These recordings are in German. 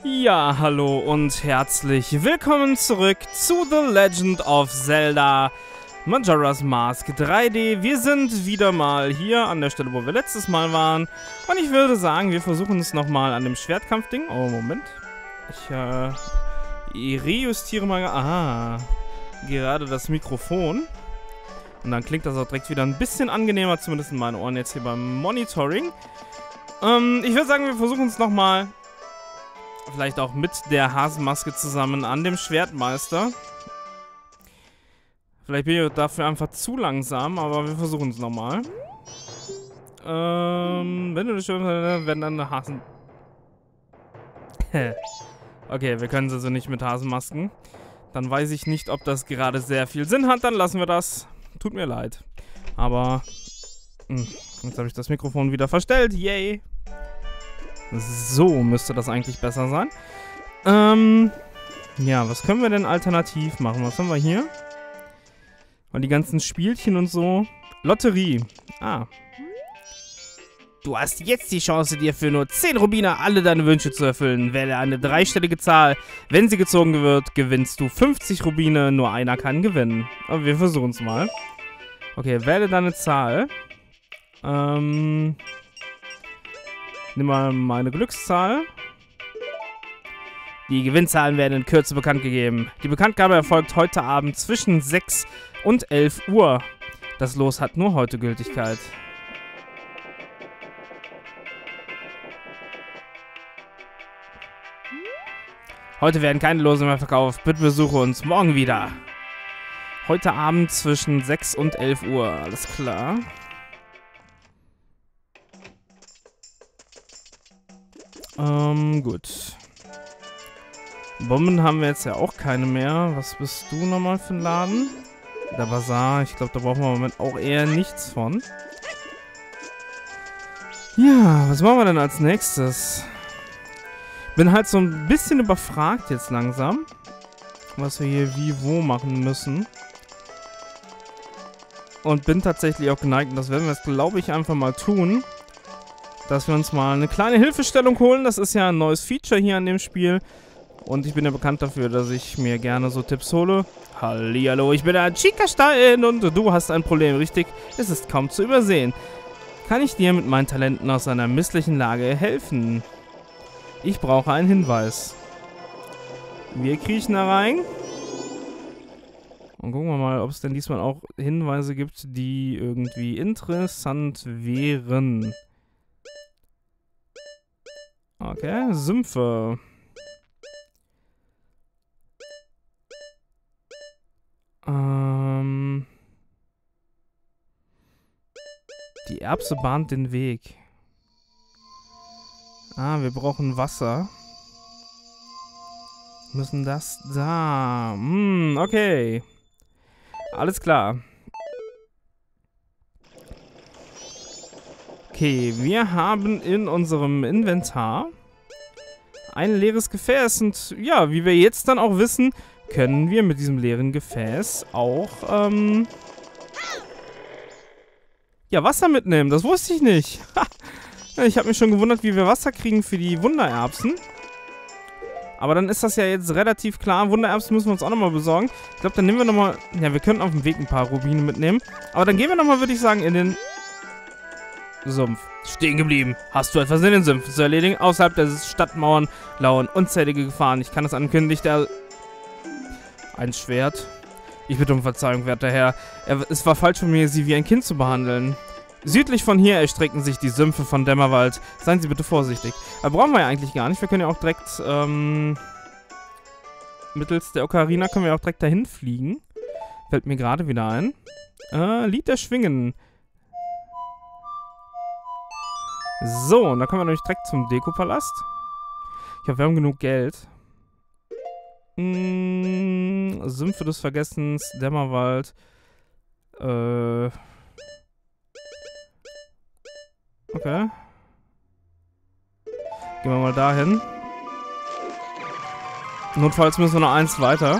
Ja, hallo und herzlich willkommen zurück zu The Legend of Zelda Majora's Mask 3D. Wir sind wieder mal hier an der Stelle, wo wir letztes Mal waren. Und ich würde sagen, wir versuchen es nochmal an dem Schwertkampfding. Oh, Moment. Ich rejustiere mal gerade das Mikrofon. Und dann klingt das auch direkt wieder ein bisschen angenehmer, zumindest in meinen Ohren jetzt hier beim Monitoring. Ich würde sagen, wir versuchen es nochmal. Vielleicht auch mit der Hasenmaske zusammen an dem Schwertmeister. Vielleicht bin ich dafür einfach zu langsam, aber wir versuchen es nochmal. Wenn du das schon wenn dann eine Hasen... Okay, wir können es also nicht mit Hasenmasken. Dann weiß ich nicht, ob das gerade sehr viel Sinn hat. Dann lassen wir das. Tut mir leid. Aber... jetzt habe ich das Mikrofon wieder verstellt. Yay! So müsste das eigentlich besser sein. Ja, was können wir denn alternativ machen? Was haben wir hier? Und die ganzen Spielchen und so. Lotterie. Du hast jetzt die Chance, dir für nur 10 Rubine alle deine Wünsche zu erfüllen. Wähle eine dreistellige Zahl. Wenn sie gezogen wird, gewinnst du 50 Rubine. Nur einer kann gewinnen. Aber wir versuchen es mal. Okay, wähle deine Zahl. Nimm mal meine Glückszahl. Die Gewinnzahlen werden in Kürze bekannt gegeben. Die Bekanntgabe erfolgt heute Abend zwischen 6 und 11 Uhr. Das Los hat nur heute Gültigkeit. Heute werden keine Lose mehr verkauft. Bitte besuche uns morgen wieder. Heute Abend zwischen 6 und 11 Uhr. Alles klar. Gut. Bomben haben wir jetzt ja auch keine mehr. Was bist du nochmal für ein Laden? Der Bazar. Ich glaube, da brauchen wir im Moment auch eher nichts von. Ja, was machen wir denn als nächstes? Bin halt so ein bisschen überfragt jetzt langsam. Was wir hier wie wo machen müssen. Und bin tatsächlich auch geneigt, und das werden wir jetzt, glaube ich, einfach mal tun, dass wir uns mal eine kleine Hilfestellung holen. Das ist ja ein neues Feature hier an dem Spiel. Und ich bin ja bekannt dafür, dass ich mir gerne so Tipps hole. Hallihallo, ich bin der Chica-Stein und du hast ein Problem, richtig? Es ist kaum zu übersehen. Kann ich dir mit meinen Talenten aus einer misslichen Lage helfen? Ich brauche einen Hinweis. Wir kriechen da rein. Und gucken wir mal, ob es denn diesmal auch Hinweise gibt, die irgendwie interessant wären. Okay, Sümpfe. Die Erbse bahnt den Weg. Wir brauchen Wasser. Müssen das da. Okay. Alles klar. Okay, wir haben in unserem Inventar ein leeres Gefäß. Und ja, wie wir jetzt dann auch wissen, können wir mit diesem leeren Gefäß auch, ja, Wasser mitnehmen. Das wusste ich nicht. Ich habe mich schon gewundert, wie wir Wasser kriegen für die Wundererbsen. Aber dann ist das ja jetzt relativ klar. Wundererbsen müssen wir uns auch nochmal besorgen. Ich glaube, dann nehmen wir nochmal... Ja, wir können auf dem Weg ein paar Rubine mitnehmen. Aber dann gehen wir nochmal, würde ich sagen, in den Sumpf. Stehen geblieben. Hast du etwas in den Sümpfen zu erledigen? Außerhalb der Stadtmauern lauern unzählige Gefahren. Ich kann es ankündigen, Ein Schwert. Ich bitte um Verzeihung, werter Herr. Es war falsch von mir, Sie wie ein Kind zu behandeln. Südlich von hier erstrecken sich die Sümpfe von Dämmerwald. Seien Sie bitte vorsichtig. Aber brauchen wir ja eigentlich gar nicht. Wir können ja auch direkt, mittels der Ocarina können wir auch direkt dahin fliegen. Fällt mir gerade wieder ein. Lied der Schwingen. So, und da kommen wir nämlich direkt zum Dekopalast. Ich hoffe, wir haben genug Geld. Sümpfe des Vergessens, Dämmerwald. Okay. Gehen wir mal dahin. Notfalls müssen wir noch eins weiter.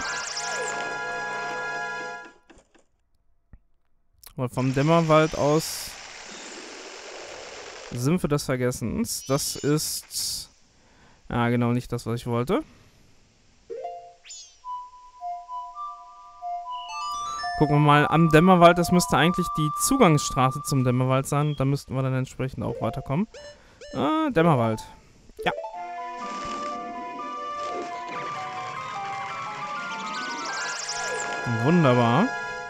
Weil vom Dämmerwald aus Sümpfe des Vergessens. Das ist Ja, genau, nicht das, was ich wollte. Gucken wir mal am Dämmerwald. Das müsste eigentlich die Zugangsstraße zum Dämmerwald sein. Da müssten wir dann entsprechend auch weiterkommen. Dämmerwald. Ja. Wunderbar.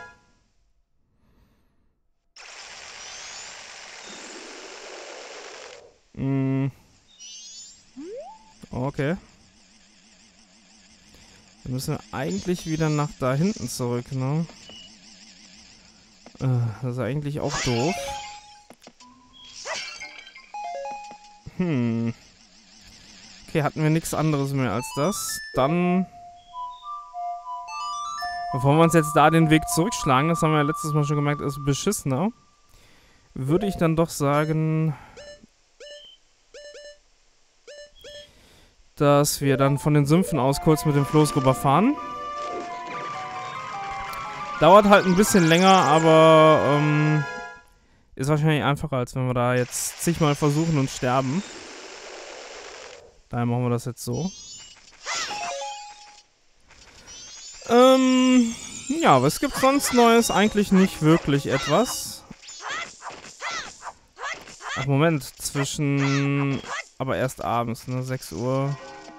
Okay. Wir müssen eigentlich wieder nach da hinten zurück, ne? Das ist eigentlich auch doof. Okay, hatten wir nichts anderes mehr als das. Dann, bevor wir uns jetzt da den Weg zurückschlagen, das haben wir ja letztes Mal schon gemerkt, ist beschissener, würde ich dann doch sagen, dass wir dann von den Sümpfen aus kurz mit dem Floß rüberfahren. Dauert halt ein bisschen länger, aber ist wahrscheinlich einfacher, als wenn wir da jetzt zigmal versuchen und sterben. Daher machen wir das jetzt so. Ja, was gibt's sonst Neues? Eigentlich nicht wirklich etwas. Ach, Moment, zwischen... Aber erst abends, ne? 6 Uhr.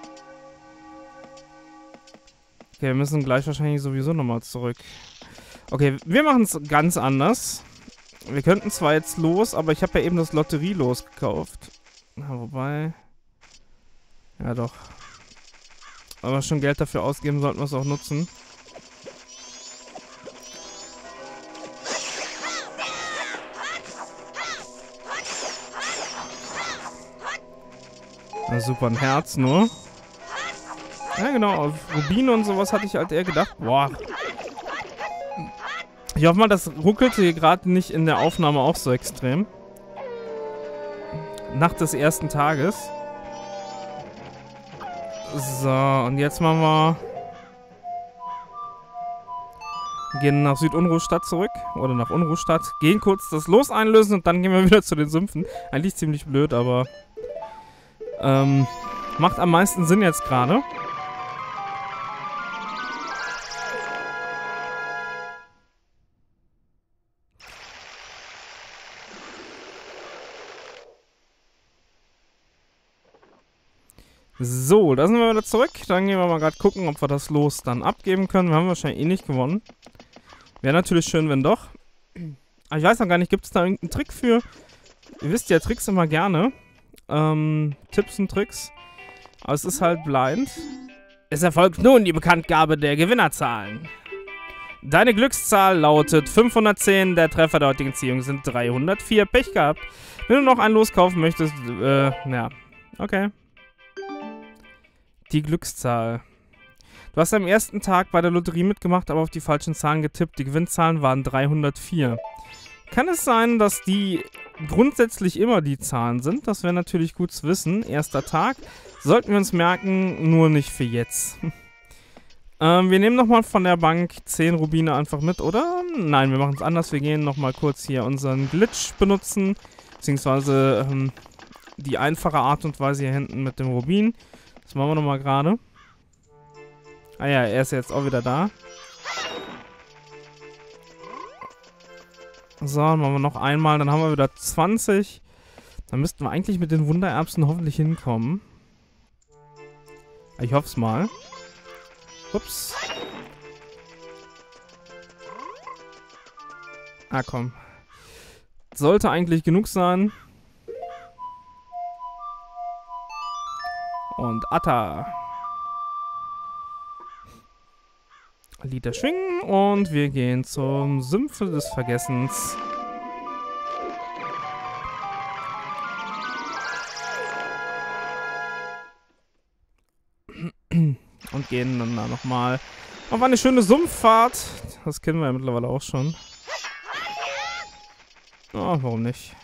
Okay, wir müssen gleich wahrscheinlich sowieso nochmal zurück. Okay, wir machen es ganz anders. Wir könnten zwar jetzt los, aber ich habe ja eben das Lotterielos gekauft. Na, wobei... Ja, doch. Aber schon Geld dafür ausgeben, sollten wir es auch nutzen. Na super, ein Herz nur. Ja, genau, auf Rubine und sowas hatte ich halt eher gedacht. Boah. Ich hoffe mal, das ruckelte hier gerade nicht in der Aufnahme auch so extrem. Nacht des ersten Tages. So, und jetzt machen wir... Gehen nach Südunruhstadt zurück. Oder nach Unruhstadt. Gehen kurz das Los einlösen und dann gehen wir wieder zu den Sümpfen. Eigentlich ziemlich blöd, aber... macht am meisten Sinn jetzt gerade. So, da sind wir wieder zurück. Dann gehen wir mal gerade gucken, ob wir das Los dann abgeben können. Wir haben wahrscheinlich eh nicht gewonnen. Wäre natürlich schön, wenn doch. Aber ich weiß noch gar nicht, gibt es da irgendeinen Trick für? Ihr wisst ja, Tricks immer gerne. Tipps und Tricks. Aber es ist halt blind. Es erfolgt nun die Bekanntgabe der Gewinnerzahlen. Deine Glückszahl lautet 510. Der Treffer der heutigen Ziehung sind 304. Pech gehabt. Wenn du noch ein Los kaufen möchtest, ja. Okay. Die Glückszahl. Du hast am ersten Tag bei der Lotterie mitgemacht, aber auf die falschen Zahlen getippt. Die Gewinnzahlen waren 304. Kann es sein, dass die grundsätzlich immer die Zahlen sind? Das wäre natürlich gut zu wissen. Erster Tag. Sollten wir uns merken, nur nicht für jetzt. Wir nehmen nochmal von der Bank 10 Rubine einfach mit, oder? Nein, wir machen es anders. Wir gehen nochmal kurz hier unseren Glitch benutzen. Beziehungsweise die einfache Art und Weise hier hinten mit dem Rubin. Das machen wir nochmal gerade. Ah ja, er ist jetzt auch wieder da. So, dann machen wir noch einmal. Dann haben wir wieder 20. Dann müssten wir eigentlich mit den Wundererbsen hoffentlich hinkommen. Ich hoffe es mal. Ups. Ah, komm. Sollte eigentlich genug sein. Und Atta. Lieder schwingen und wir gehen zum Sümpfe des Vergessens. Und gehen dann da nochmal auf eine schöne Sumpffahrt. Das kennen wir ja mittlerweile auch schon. Oh, warum nicht?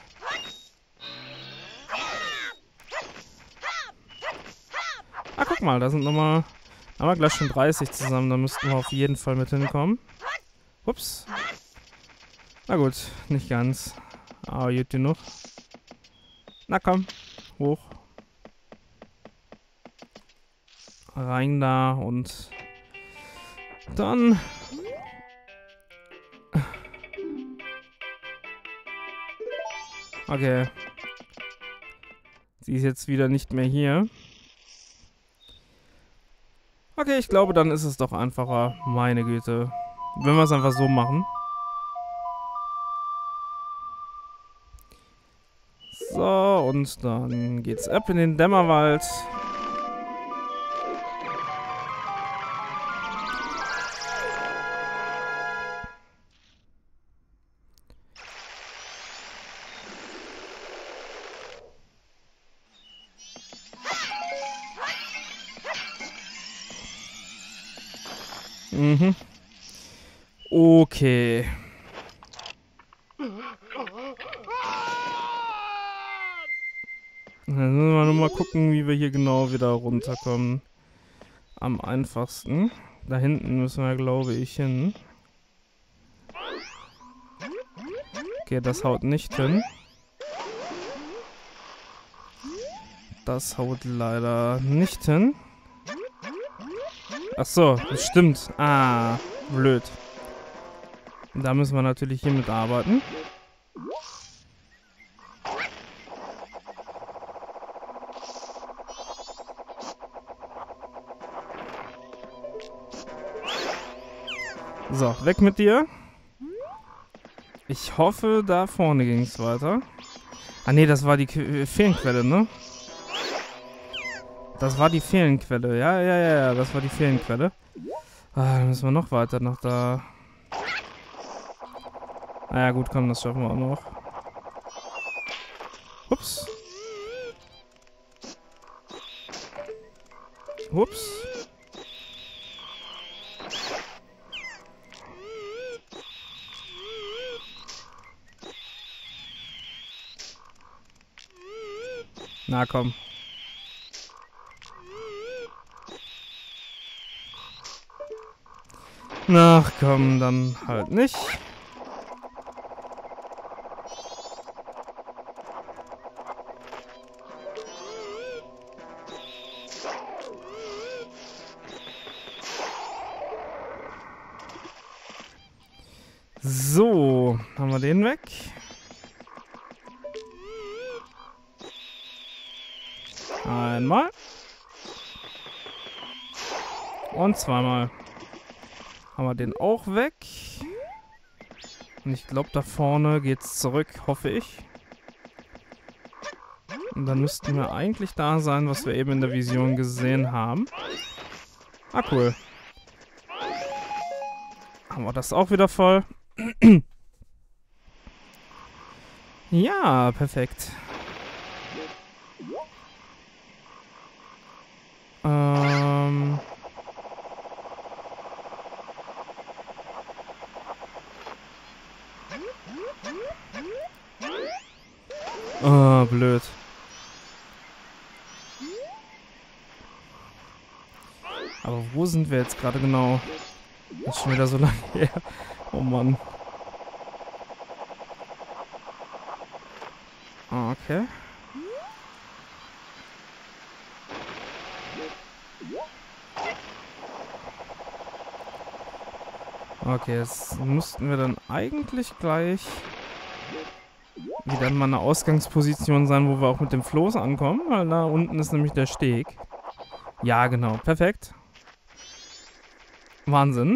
Ah, guck mal, da sind nochmal... Haben wir gleich schon 30 zusammen, da müssten wir auf jeden Fall mit hinkommen. Ups. Na gut, nicht ganz. Aber gut genug. Na komm, hoch. Rein da und dann... Okay. Sie ist jetzt wieder nicht mehr hier. Okay, ich glaube, dann ist es doch einfacher. Meine Güte. Wenn wir es einfach so machen. So, und dann geht's ab in den Dämmerwald. Mhm. Okay. Dann müssen wir nur mal gucken, wie wir hier genau wieder runterkommen. Am einfachsten. Da hinten müssen wir, glaube ich, hin. Okay, das haut nicht hin. Das haut leider nicht hin. Ach so, das stimmt. Ah, blöd. Da müssen wir natürlich hier mitarbeiten. So, weg mit dir. Ich hoffe, da vorne ging es weiter. Ah ne, das war die Feenquelle, ne? Das war die Feenquelle. Ja, das war die Feenquelle. Ah, dann müssen wir noch weiter nach da. Naja, gut, komm, das schaffen wir auch noch. Ups. Ups. Na komm. Ach komm, dann halt nicht. So, haben wir den weg. Einmal. Und zweimal. Haben wir den auch weg. Und ich glaube, da vorne geht's zurück, hoffe ich. Und dann müssten wir eigentlich da sein, was wir eben in der Vision gesehen haben. Ah, cool. Haben wir das auch wieder voll. Ja, perfekt. Oh, blöd. Aber wo sind wir jetzt gerade genau? Das ist schon wieder so lange her. Oh Mann. Okay. Okay, jetzt müssten wir dann eigentlich gleich wieder in meiner Ausgangsposition sein, wo wir auch mit dem Floß ankommen, weil da unten ist nämlich der Steg. Ja, genau. Perfekt. Wahnsinn.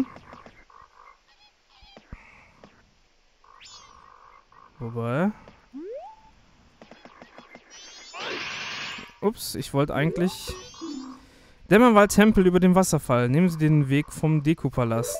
Wobei... Ups, ich wollte eigentlich... Dämmerwald-Tempel über dem Wasserfall. Nehmen Sie den Weg vom Deku-Palast.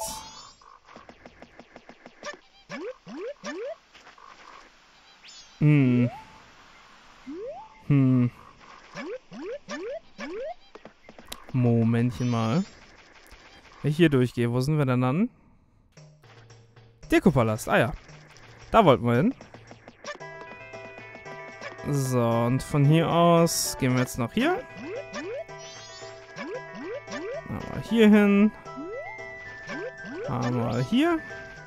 Momentchen mal. Wenn ich hier durchgehe, wo sind wir denn dann? Deku-Palast, ah ja. Da wollten wir hin. So, und von hier aus gehen wir jetzt noch hier. Einmal hier hin. Einmal hier.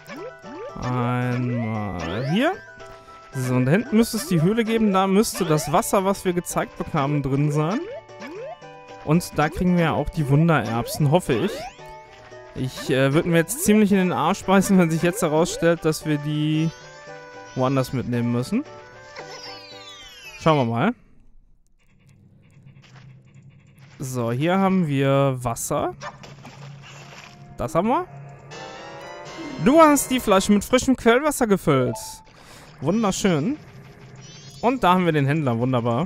Einmal hier. So, und da hinten müsste es die Höhle geben. Da müsste das Wasser, was wir gezeigt bekamen, drin sein. Und da kriegen wir ja auch die Wundererbsen, hoffe ich. Ich würde mir jetzt ziemlich in den Arsch beißen, wenn sich jetzt herausstellt, dass wir die woanders mitnehmen müssen. Schauen wir mal. So, hier haben wir Wasser. Das haben wir. Du hast die Flasche mit frischem Quellwasser gefüllt. Wunderschön. Und da haben wir den Händler. Wunderbar.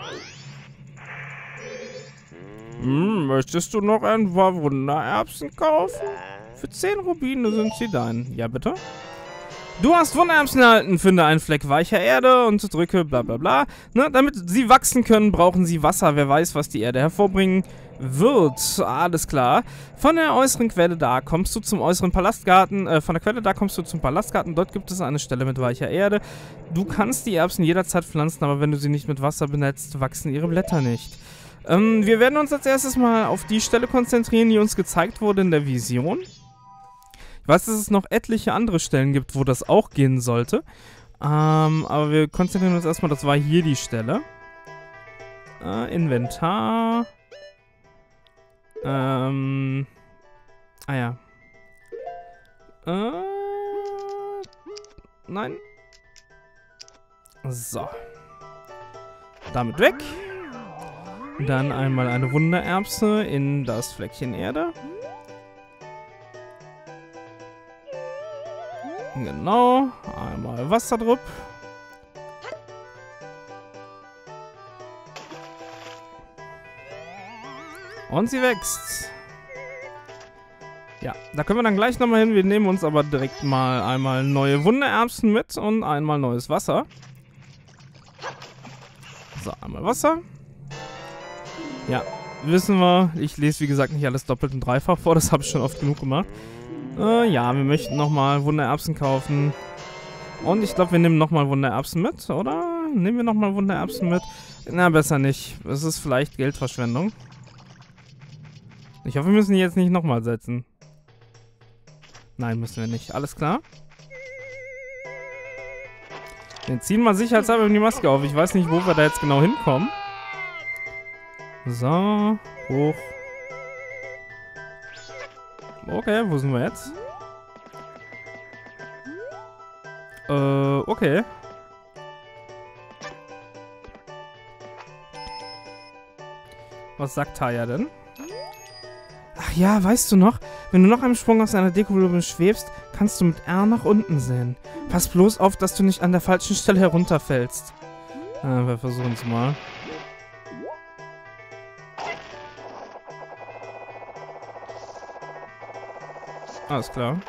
Möchtest du noch ein paar Wundererbsen kaufen? Für 10 Rubine sind sie dein. Ja, bitte? Du hast Wundererbsen erhalten. Finde einen Fleck weicher Erde und drücke bla bla bla. Ne, damit sie wachsen können, brauchen sie Wasser. Wer weiß, was die Erde hervorbringen wird. Alles klar. Von der äußeren Quelle da kommst du zum äußeren Palastgarten. Von der Quelle da kommst du zum Palastgarten. Dort gibt es eine Stelle mit weicher Erde. Du kannst die Erbsen jederzeit pflanzen, aber wenn du sie nicht mit Wasser benetzt, wachsen ihre Blätter nicht. Wir werden uns als erstes mal auf die Stelle konzentrieren, die uns gezeigt wurde in der Vision. Ich weiß, dass es noch etliche andere Stellen gibt, wo das auch gehen sollte. Aber wir konzentrieren uns erstmal, das war hier die Stelle. Inventar. Ah ja. Nein. So. Damit weg. Dann einmal eine Wundererbse in das Fleckchen Erde. Genau. Einmal Wasser drauf. Und sie wächst. Ja, da können wir dann gleich nochmal hin. Wir nehmen uns aber direkt mal einmal neue Wundererbsen mit und einmal neues Wasser. So, einmal Wasser. Ja, wissen wir. Ich lese, wie gesagt, nicht alles doppelt und dreifach vor. Das habe ich schon oft genug gemacht. Ja, wir möchten nochmal Wundererbsen kaufen. Und ich glaube, wir nehmen nochmal Wundererbsen mit, oder? Nehmen wir nochmal Wundererbsen mit? Na, besser nicht. Es ist vielleicht Geldverschwendung. Ich hoffe, wir müssen die jetzt nicht nochmal setzen. Nein, müssen wir nicht. Alles klar? Wir ziehen mal sicherheitshalber die Maske auf. Ich weiß nicht, wo wir da jetzt genau hinkommen. So, hoch. Okay, wo sind wir jetzt? Okay. Was sagt Taya denn? Ach ja, weißt du noch? Wenn du noch einen Sprung aus einer Dekoblume schwebst, kannst du mit R nach unten sehen. Pass bloß auf, dass du nicht an der falschen Stelle herunterfällst. Wir versuchen es mal. Alles klar.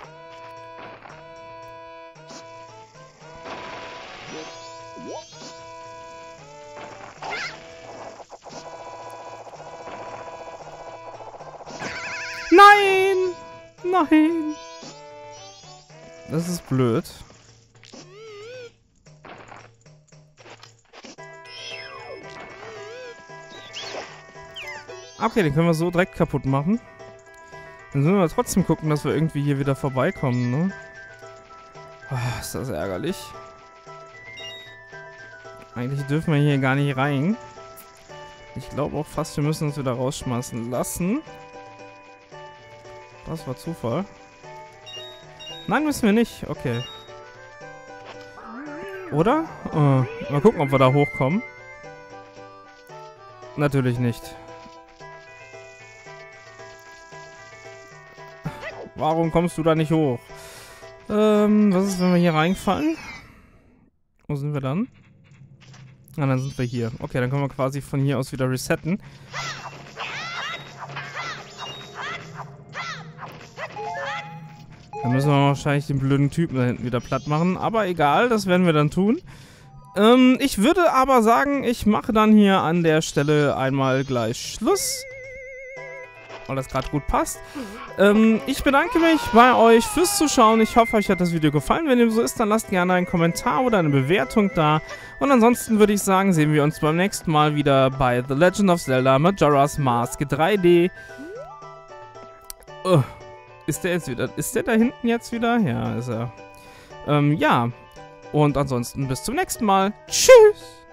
Nein! Nein! Das ist blöd. Okay, den können wir so direkt kaputt machen. Dann müssen wir trotzdem gucken, dass wir irgendwie hier wieder vorbeikommen, ne? Oh, ist das ärgerlich. Eigentlich dürfen wir hier gar nicht rein. Ich glaube auch fast, wir müssen uns wieder rausschmeißen lassen. Das war Zufall. Nein, müssen wir nicht. Okay. Oder? Mal gucken, ob wir da hochkommen. Natürlich nicht. Warum kommst du da nicht hoch? Was ist, wenn wir hier reinfallen? Wo sind wir dann? Ah, dann sind wir hier. Okay, dann können wir quasi von hier aus wieder resetten. Dann müssen wir wahrscheinlich den blöden Typen da hinten wieder platt machen. Aber egal, das werden wir dann tun. Ich würde aber sagen, ich mache dann hier an der Stelle einmal gleich Schluss. Weil das gerade gut passt. Ich bedanke mich bei euch fürs Zuschauen. Ich hoffe, euch hat das Video gefallen. Wenn dem so ist, dann lasst gerne einen Kommentar oder eine Bewertung da. Und ansonsten würde ich sagen, sehen wir uns beim nächsten Mal wieder bei The Legend of Zelda Majora's Mask 3D. Ist der jetzt wieder? Ist der da hinten jetzt wieder? Ja, ist er. Ja. Und ansonsten bis zum nächsten Mal. Tschüss!